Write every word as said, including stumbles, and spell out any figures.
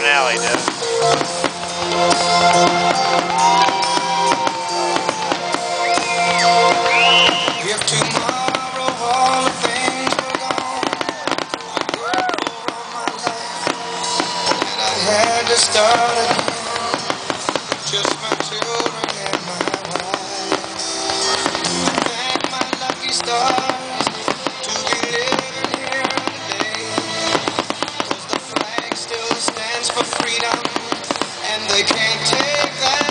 alley does. If tomorrow all the things were gone, I'd work for all my life, and I had to start again with just my children and my wife. I thank my lucky stars to be living here today, 'cause the flag still stands for freedom, and they can't take that